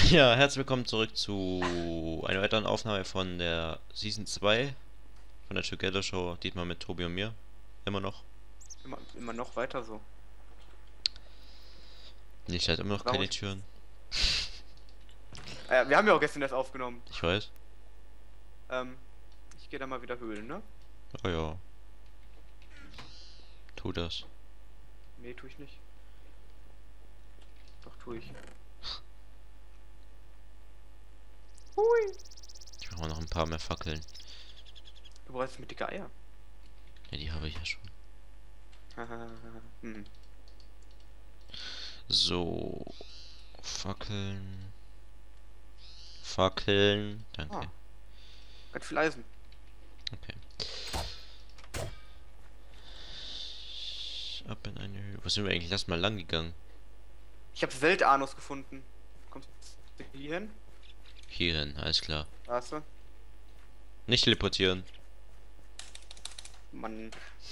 Ja, herzlich willkommen zurück zu einer weiteren Aufnahme von der Season 2 von der Together Show. Diesmal mit Tobi und mir. Immer noch. Immer noch weiter so. Nicht halt immer noch Warum keine ich, Türen. wir haben ja auch gestern das aufgenommen. Ich weiß. Ähm, ich gehe da mal wieder höhlen, ne? Oh ja. Tu das. Nee, tue ich nicht. Doch, tue ich. Hui. Ich mache mal noch ein paar mehr Fackeln. Du brauchst mit dicke Eier. Ja, die habe ich ja schon. hm. So. Fackeln. Fackeln. Danke. Ah, ganz viel Eisen. Okay. Ab in eine Höhe. Wo sind wir eigentlich? Lass mal lang gegangen. Ich habe Weltanus gefunden. Kommst du hier hin? Hierhin, alles klar. Weißt du? Nicht teleportieren. Mann.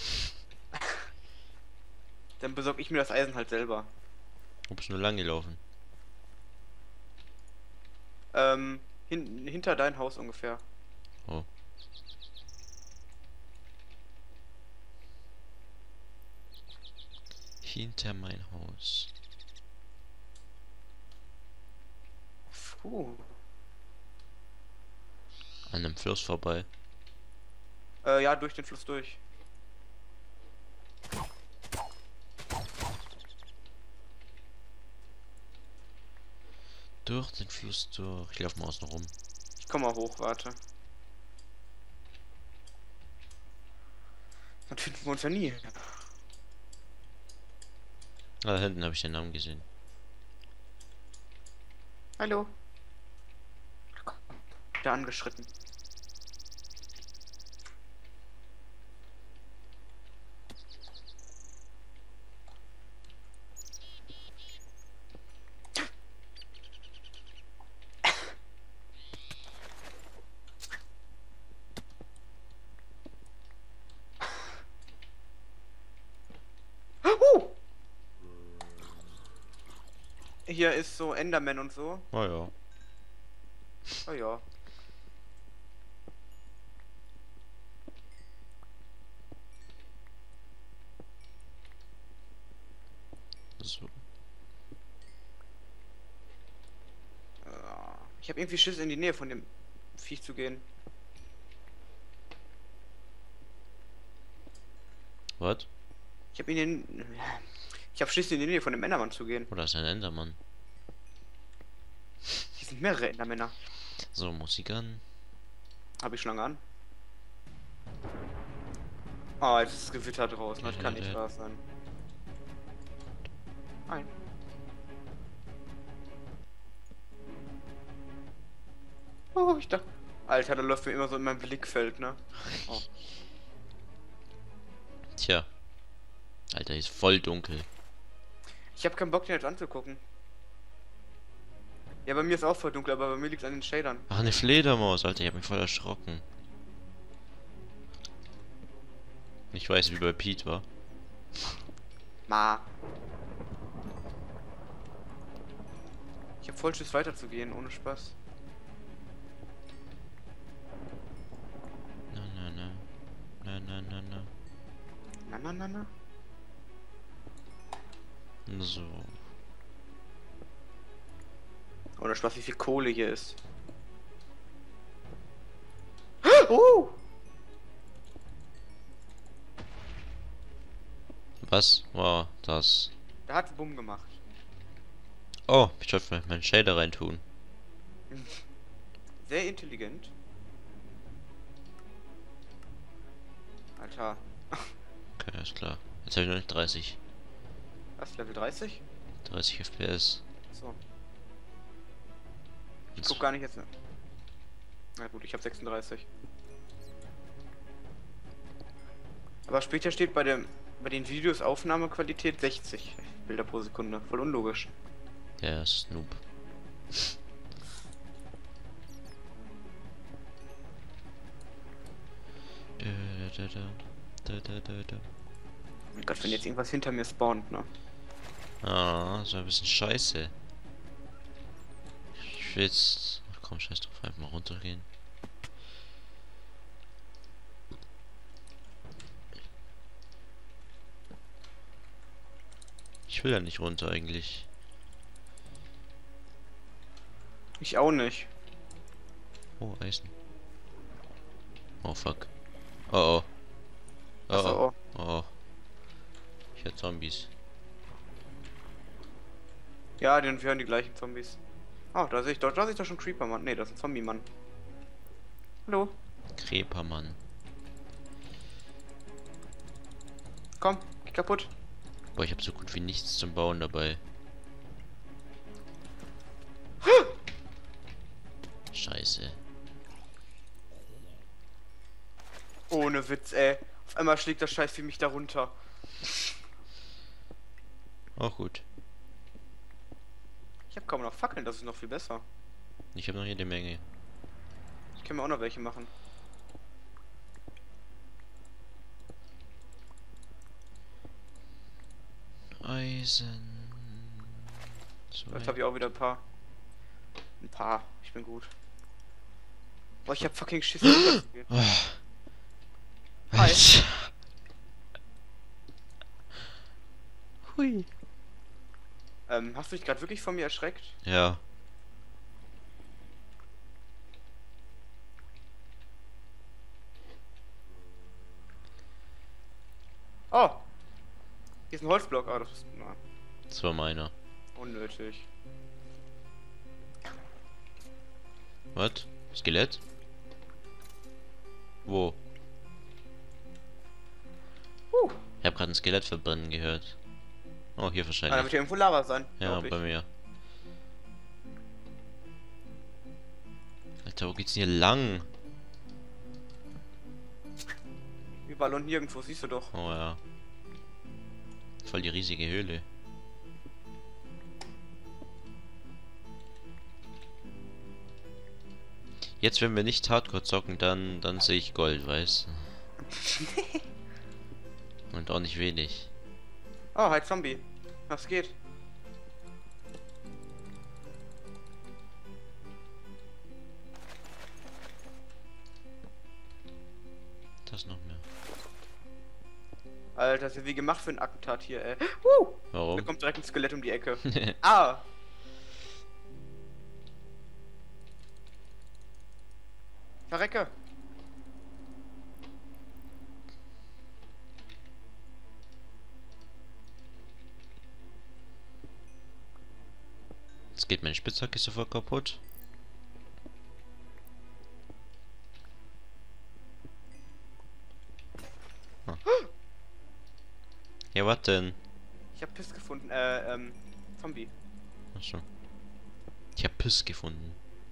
Dann besorge ich mir das Eisen halt selber. Wo bist du nur lang gelaufen? Hinter dein Haus ungefähr. Oh. Hinter mein Haus. Puh. An einem Fluss vorbei. Ja, durch den Fluss durch. Durch den Fluss durch. Ich laufe mal außen rum. Ich komm mal hoch, warte. Dann finden wir uns ja nie. Ah, da hinten habe ich den Namen gesehen. Hallo. Da angeschritten. Hier ist so Enderman und so. Oh ja. Oh ja. So. Ich habe irgendwie Schiss, in die Nähe von dem Viech zu gehen. Was? Ich habe Ich habe Schiss, in die Nähe von dem Endermann zu gehen. Oh, da ist ein Endermann. Hier sind mehrere Endermänner. So, Musik an. Habe ich schon lange an. Oh, jetzt ist Gewitter draußen. Das kann nicht wahr sein. Nein. Oh, ich dachte. Alter, da läuft mir immer so in meinem Blickfeld, ne? Oh. Tja. Alter, hier ist voll dunkel. Ich habe keinen Bock, den jetzt anzugucken. Ja, bei mir ist auch voll dunkel, aber bei mir liegt es an den Shadern. Ach, eine Fledermaus, Alter, ich hab mich voll erschrocken. Ich weiß, wie bei Pete war. Ma. Ich habe voll Schiss weiterzugehen, ohne Spaß. Na, na, na. Na, na, na, na. Na, na, na, na. So. Ohne Spaß, wie viel Kohle hier ist. Oh! Was war das? Da hat Bumm gemacht. Oh, ich sollte vielleicht meinen Shader reintun. Sehr intelligent. Alter. Okay, ist klar. Jetzt habe ich noch nicht 30. Was, Level 30? 30 FPS. So. Ich Jetzt guck gar nicht jetzt. Na gut, ich habe 36. Aber später steht bei den Videos Aufnahmequalität 60 Bilder pro Sekunde. Voll unlogisch. der Snoop. Mein Gott, wenn jetzt irgendwas hinter mir spawnt, ne? Ah, so ein bisschen scheiße. Ich will jetzt... Ach komm, scheiß drauf, einfach mal runtergehen. Ich will ja nicht runter eigentlich. Ich auch nicht. Oh, Eisen. Oh fuck. Oh oh. Oh Achso, oh. Oh oh. Ich höre Zombies. Ja, wir hören die gleichen Zombies. Oh, da sehe ich doch schon Creeper, Mann. Ne, das ist ein Zombie-Mann. Hallo? Creepermann. Komm, geh kaputt. Boah, ich habe so gut wie nichts zum Bauen dabei. Scheiße. Ohne Witz, ey. Auf einmal schlägt das Scheiß wie mich da runter. Auch gut. Ich habe kaum noch Fackeln, das ist noch viel besser. Ich habe noch jede Menge. Ich kann mir auch noch welche machen. Eisen. So Vielleicht habe ich auch wieder ein paar. Ein paar. Ich bin gut. Boah, ich hab fucking Schiss. Oh. Hi. Hui. Hast du dich gerade wirklich von mir erschreckt? Ja. Oh! Hier ist ein Holzblock. Ah, das ist Das war meiner. unnötig. Was? Skelett? Wo? Ich habe gerade ein Skelett verbrennen gehört. Oh, hier Da wahrscheinlich. wird hier irgendwo Lava sein. Ja, glaub ich. bei mir. Alter, wo geht's denn hier lang? Überall und nirgendwo, siehst du doch. Oh ja. Voll die riesige Höhle. Jetzt, wenn wir nicht Hardcore zocken, dann sehe ich Gold, weißt du? Und auch nicht wenig. Oh, halt Zombie. Was geht? Das noch mehr. Alter, das ist ja wie gemacht für ein Attentat hier, ey. Da Warum? kommt direkt ein Skelett um die Ecke. Ah! Verrecke! Jetzt geht meine Spitzhacke sofort kaputt. Ah. Ja, was denn? Ich hab Piss gefunden, Zombie. Achso. Ich hab Piss gefunden.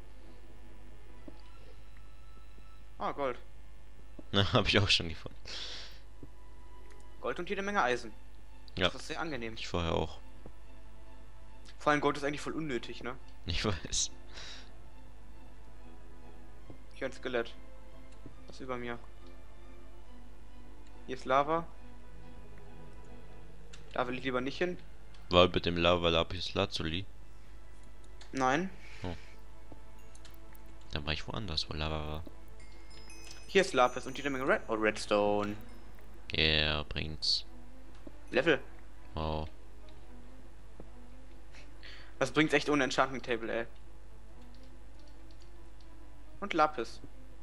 Ah, Gold. Na, hab ich auch schon gefunden. Gold und jede Menge Eisen. Ja. Das ist sehr angenehm. Ich vorher auch. Vor allem Gold ist eigentlich voll unnötig, ne? Ich weiß. Hier ein Skelett. Was über mir? Hier ist Lava. Da will ich lieber nicht hin. War mit dem Lava Lapis Lazuli. Nein. Dann war ich woanders, wo Lava war. Hier ist Lapis und jede Menge Redstone. Yeah, bringt's. Level. Oh. Das bringt's echt ohne Enchanting Table, ey. Und Lapis.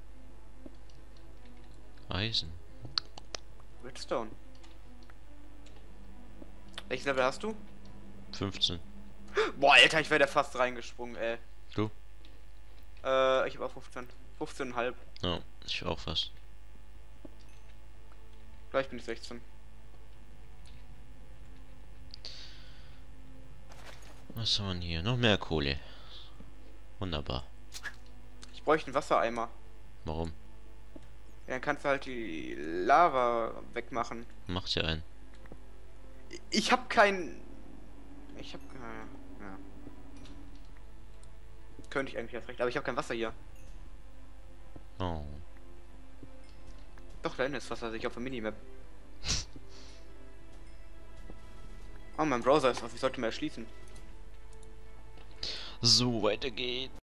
Eisen. Redstone. Welches Level hast du? 15. Boah, Alter, ich wäre da fast reingesprungen, ey. Du? Ich hab auch 15. 15,5. Ja, ich auch fast. Gleich bin ich 16. Was haben wir denn hier? Noch mehr Kohle. Wunderbar. Ich bräuchte einen Wassereimer. Warum? Ja, dann kannst du halt die Lava wegmachen. Macht ja einen. Ich hab kein... Ich hab... ja. Könnte ich eigentlich erst recht, aber ich habe kein Wasser hier. Oh. Doch, da hinten ist Wasser, sehe ich auf der Minimap. Oh, mein Browser ist auf, ich sollte mal erschließen. So, weiter geht's.